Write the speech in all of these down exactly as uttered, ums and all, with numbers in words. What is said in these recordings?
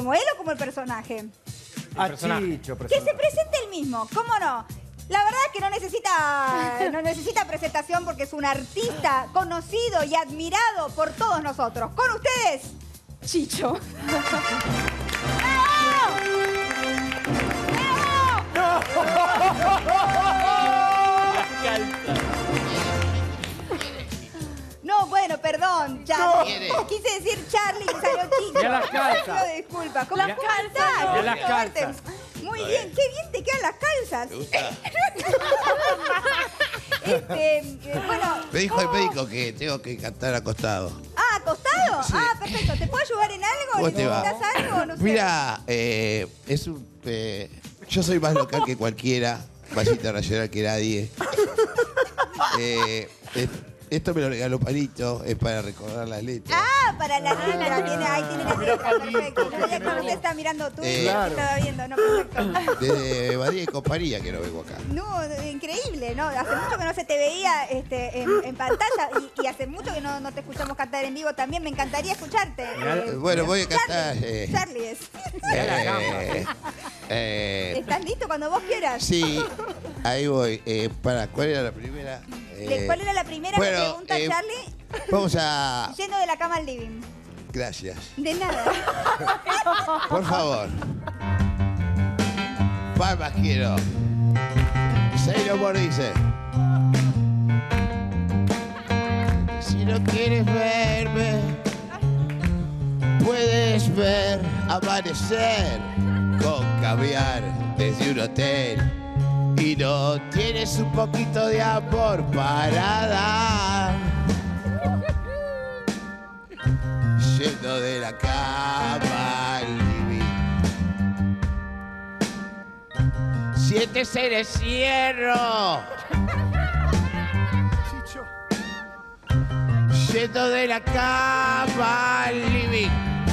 ¿Como él o como el personaje? Ah, Chicho, Que se presente él mismo, ¿cómo no? La verdad es que no necesita, no necesita presentación porque es un artista conocido y admirado por todos nosotros. Con ustedes, Chicho. No, bueno, perdón, Charlie. No. Quise decir Charlie y salió Chicho. Ya las calzas. Pido disculpas. ¿Cómo Ya- estás? Ya las calzas. Muy bien, qué bien te quedan las calzas. ¿Te gusta? Este, eh, bueno. Me dijo el médico que tengo que cantar acostado. Ah, ¿acostado? Sí. Ah, perfecto. ¿Te puedo ayudar en algo? ¿Cómo te va? ¿Necesitas algo? No sé. Mira, eh, es un... eh, yo soy más local que cualquiera, más internacional que nadie. Eh, eh, esto me lo regaló Palito, es para recordar las letras. Ah, para la letra. Tiene, ahí tiene la letra. Perfecto. No sabía que no te estaba mirando tú. Eh, y claro. estaba viendo. No, perfecto. Desde María y compañía que no vengo acá. No, increíble, ¿no? Hace mucho que no se te veía este, en, en pantalla y, y hace mucho que no, no te escuchamos cantar en vivo también. Me encantaría escucharte. Eh, bueno, voy a cantar... Charlie, eh, Charlie es. eh, eh, ¿Estás listo cuando vos quieras? sí, ahí voy. Eh, para, ¿cuál era la primera? ¿De Eh, ¿Cuál era la primera bueno, que pregunta eh, Charlie? Vamos a... Yendo de la cama al living. Gracias. De nada. Por favor. Palmas quiero. Sailor Moon dice. Si no quieres verme, puedes ver amanecer con caviar desde un hotel. Y no tienes un poquito de amor para dar. Yendo de la cama al living. Siéntese en el cierro. Yendo de la cama al living.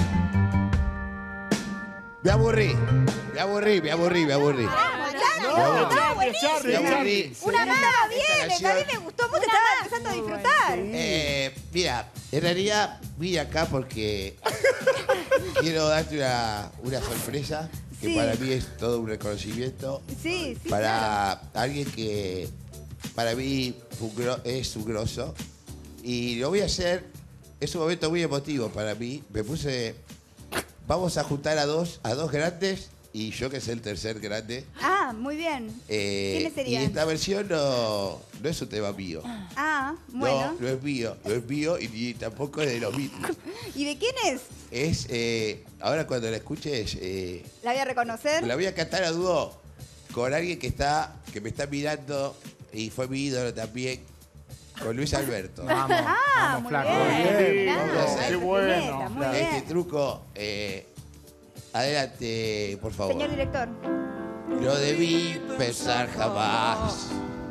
Me aburrí, me aburrí, me aburrí, me aburrí. Vamos, Charlie. No, Estaba buenísimo. Me aburrí. Una más estaba bien. Esta A mí canción- me gustó mucho. Estaba empezando a disfrutar. Eh, mira, en realidad vine acá porque quiero darte una, una sorpresa que Sí. para mí es todo un reconocimiento. Sí, sí. Para alguien que para mí fue un gro- es un grosso. Y lo voy a hacer, es un momento muy emotivo para mí. Me puse, vamos a juntar a dos, a dos grandes y yo que soy el tercer grande. Ah, muy bien. Eh, ¿Quiénes serían? Y esta versión no, no es un tema mío. Ah, bueno. No, no es mío, no es mío y, ni tampoco es de los Beatles. ¿Y de quién es? Es, eh, ahora cuando la escuches, eh, ¿La voy a reconocer? la voy a cantar a dúo con alguien que está, que me está mirando y fue mi ídolo también, con Luis Alberto. Vamos, Ah, vamos, muy flaco. bien. Bien, Mirá, vamos, esa qué pineta, muy Este bien. truco, eh, adelante, por favor. Señor director. No debí pensar jamás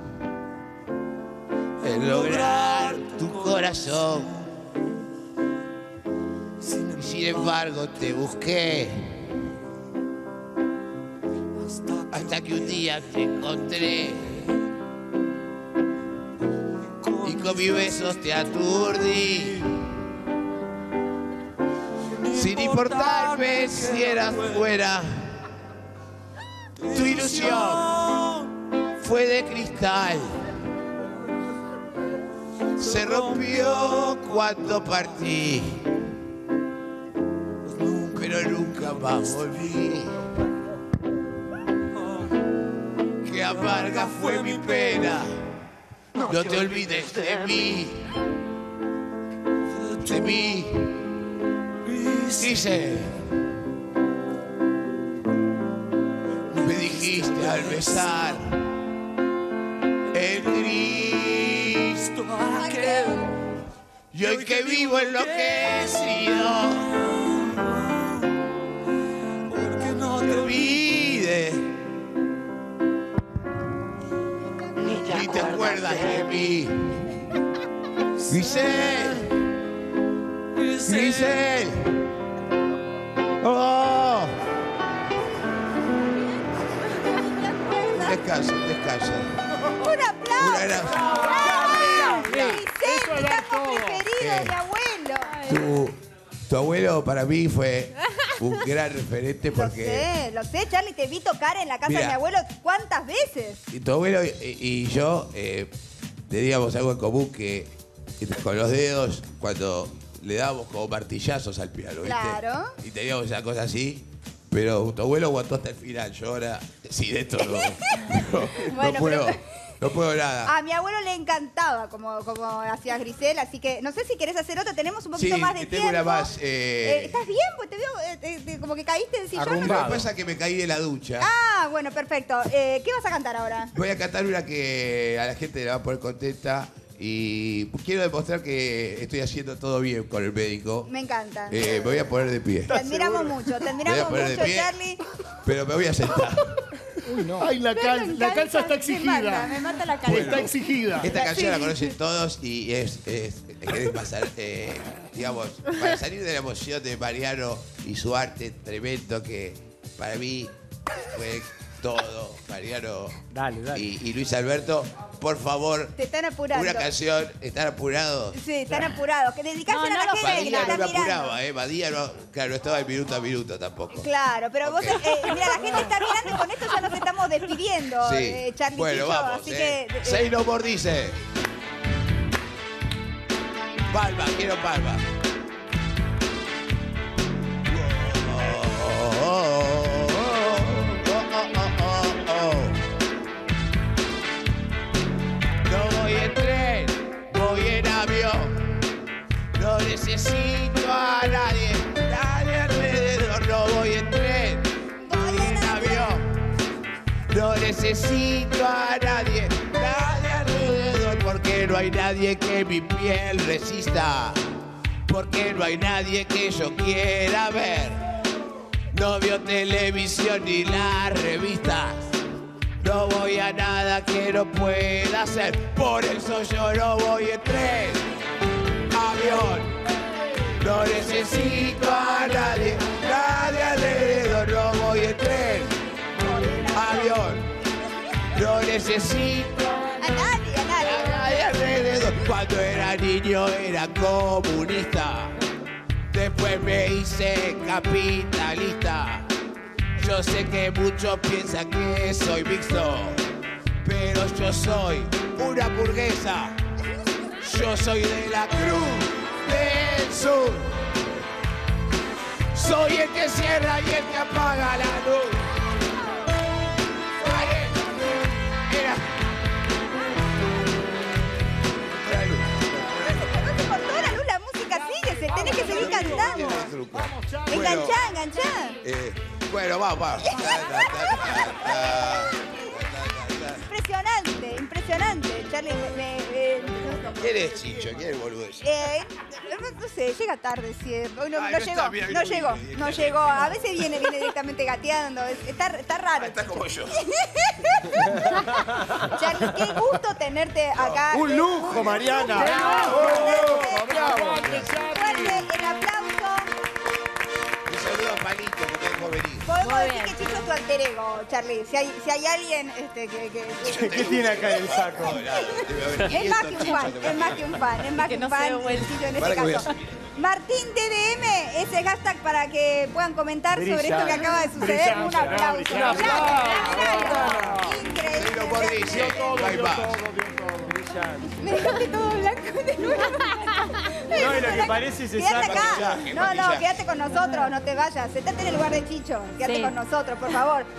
en lograr tu corazón. Y sin embargo te busqué hasta que un día te encontré y con mis besos te aturdí. Sin importarme si eras fuera, tu ilusión fue de cristal. Se rompió cuando partí, pero nunca más volví. Qué amarga fue mi pena, no te olvides de mí, de mí. Dice, me dijiste al besar el Cristo aquel, y hoy que vivo enloquecido, porque no te olvides, ni te acuerdas de mí. Grisel, Grisel, oh. Descansa, descansa. ¡Un aplauso! Un abrazo. ¡Bravo! Bien. Giselle, Eso mi era capo todo. preferido, Eh. mi abuelo. Tu, tu abuelo para mí fue un gran referente porque... Lo sé, lo sé, Charlie, te vi tocar en la casa Mira. de mi abuelo cuántas veces. Y tu abuelo y, y yo eh, teníamos algo en común que, que con los dedos, cuando le dábamos como martillazos al piano, ¿viste? Claro. Y teníamos esa cosa así, pero tu abuelo aguantó hasta el final. Yo ahora, sí, de esto no, no, Bueno, no puedo, pero- no puedo nada. A mi abuelo le encantaba como, como hacía Grisel, así que no sé si querés hacer otra, tenemos un poquito Sí, más de tengo tiempo. una más. eh, Eh, ¿Estás bien? Pues te veo eh, te- te- como que caíste del sillón. Lo que Arrumbado. pasa es que me caí de la ducha. Ah, bueno, perfecto. Eh, ¿Qué vas a cantar ahora? Voy a cantar una que a la gente le va a poner contenta y quiero demostrar que estoy haciendo todo bien con el médico. Me encanta. Eh, me voy a poner de pie. Te admiramos mucho, te Me voy a admiramos poner de mucho, pie, Charlie. pero me voy a sentar. Ay, la, Pero cal- me la encanta, calza está Me exigida. mata, me mata la calza. Está exigida. Esta canción la conocen todos y es, es querés pasar, eh, digamos, para salir de la emoción de Mariano y su arte tremendo que para mí fue todo, Mariano Dale, dale. Y, y Luis Alberto, por favor, Te están apurando. una canción, ¿están apurados? Sí, están apurados. Que dedicásela No, no a la lo gente que Badía está no me mirando. apuraba, ¿eh? Badía no, claro, no estaba de minuto a minuto tampoco. Claro, pero vos, Ok. eh, mira, la gente está mirando y con esto ya nos estamos despidiendo, Sí. eh, Charlie Bueno, y yo, vamos, así eh. que... eh, Say no more dice. Palma, quiero palma. Oh, oh, oh, oh, oh, oh, oh. No voy en tren, voy en avión. No necesito a nadie, nadie alrededor. No voy en tren, voy en avión. No necesito a nadie, nadie alrededor, porque no hay nadie que mi piel resista, porque no hay nadie que yo quiera ver. No veo televisión ni las revistas, no voy a nada que no pueda hacer, por eso yo no voy en tren, avión. No necesito a nadie, nadie alrededor, no voy en tren, avión. No necesito a nadie, a a nadie. nadie alrededor. Cuando era niño era comunista, después me hice capitalista. Yo sé que muchos piensan que soy mixto, pero yo soy una burguesa. Yo soy de la Cruz del Sur. Soy el que cierra y el que apaga la luz. Vale. Era. Era luz. No te cortó la luz, la música sigue, se tenés que seguir cantando. Tiene truco. Enganchá, enganchá. Eh, bueno, vamos, vamos. Ta, ta, ta, ta, ta, ta, ta. Impresionante, impresionante, Charlie. Me, me- eh, ¿Quién es Chicho? ¿Quién es el boludo ese? eh, no sé, llega tarde, sí. Hoy no, Ay, no no llegó, está bien, no no llegó, vino, no llegó. A veces viene, viene directamente gateando. es- Está, está raro. Ah, está como yo. Charlie, qué gusto tenerte acá. Un lujo, Mariana. Bravo, Fuerte el aplauso. Un saludo a Palito que me dejó venir. Podemos Muy decir bien. que Chicho es tu alter ego, Charlie. Si hay, si hay alguien este, que, que- ¿Qué tiene acá en el saco? No, nada, debe haber es más que quinientos un fan, chichos que es más que un fan, es más Que que no un se fan dé vuelta. Chicho en Para que este voy a caso. subir. Martín D D M, ese hashtag para que puedan comentar sobre esto que Brillante. acaba de suceder. Un Brillante, aplauso. brillante. Bravo, Lilo Increíble. Bordice, bye bye. Me dejaste todo blanco de nuevo. No, y lo que parece se Quédate saca. acá. Maquillaje, No, no, maquillaje. quédate con nosotros, no te vayas. Sentate en el lugar de Chicho. Quédate Sí. con nosotros, por favor.